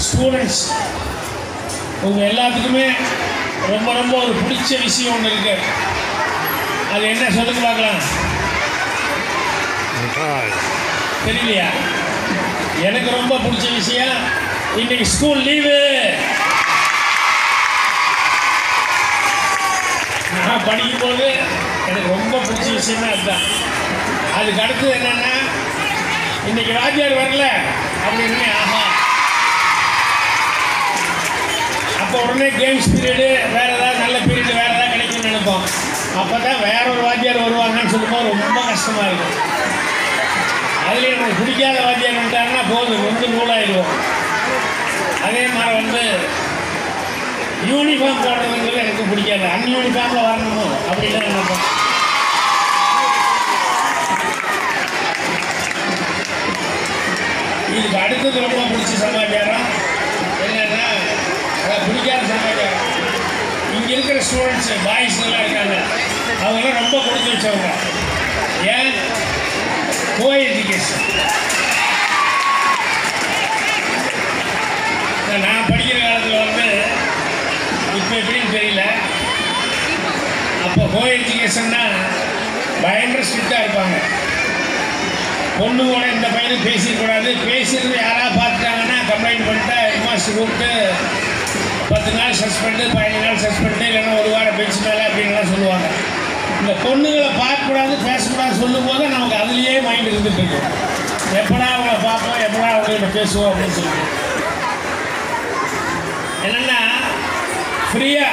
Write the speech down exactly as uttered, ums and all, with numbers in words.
Students உங்கள் எல்லாத்துக்குமே ரொம்ப ரொம்ப ஒரு பிடிச்ச விஷயம் ஒன்று இருக்கு. அது என்ன சொல்லுங்க பார்க்கலாம். தெரியலையா? எனக்கு ரொம்ப பிடிச்ச விஷயம் இன்னைக்கு ஸ்கூல் லீவு. நான் படிக்கும்போது எனக்கு ரொம்ப பிடிச்ச விஷயம்னா அதுதான். அதுக்கு அடுத்தது என்னென்னா இன்னைக்கு வாத்தியார் வரல அப்படின்னு ஆஹா, அப்போ உடனே கேம்ஸ் பீரியடு வேறு ஏதாவது நல்ல பீரியடு வேறு ஏதாவது கிடைக்கும்னு நினைப்போம். அப்போ தான் வேற ஒரு வாத்தியார் வருவாங்கன்னு சொல்லும்போது ரொம்ப கஷ்டமாக இருக்கும். அதுலேயும் நமக்கு பிடிக்காத வாத்தியார் வந்துட்டாருன்னா போதும் வந்து நூலாயிடுவோம். அதே மாதிரி வந்து யூனிஃபார்ம் போடுறதுங்கிறது எனக்கு பிடிக்காது. அன்யூனிஃபார்மில் வரணுமோ அப்படிலாம் நினைப்போம். இதுக்கு அடுத்தது ரொம்ப பிடிச்ச சமாச்சாரம் என்னன்னா, அதை பிடிக்காத சமாச்சாரம். இங்கே இருக்கிற ஸ்டூடெண்ட்ஸு பாய்ஸ் எல்லாம் இருக்காங்க, அவங்களாம் ரொம்ப கொடுத்து வச்சவங்க. ஏன்? Co education. நான் படிக்கிற காலத்தில் வந்து இப்போ எப்படின்னு தெரியல, அப்போ கோ எஜுகேஷன்னா பயங்கர ஸ்ட்ரிக்டாக இருப்பாங்க. பொண்ணு கூட இந்த பையனும் பேசிக்கூடாது, பேசியிருந்து யாராவது பார்த்துட்டாங்கன்னா கம்ப்ளைண்ட் பண்ணிட்டா ஹெட்மாஸ்டர் கூப்பிட்டு பத்து நாள் சஸ்பெண்டு, பதினஞ்சு நாள் சஸ்பெண்டு, இல்லைன்னா ஒரு வாரம் பெஞ்சு மேலே அப்படின்லாம் சொல்லுவாங்க. இந்த பொண்ணுங்களை பார்க்கக்கூடாது பேசக்கூடாது சொல்லும் போது நமக்கு அதுலேயே மைண்ட் இருந்துட்டு இருக்கும். எப்படா அவங்கள பார்ப்போம், எப்படா அவங்கள்ட்ட பேசுவோம் அப்படின்னு சொல்லிட்டு. என்னென்னா ஃப்ரீயாக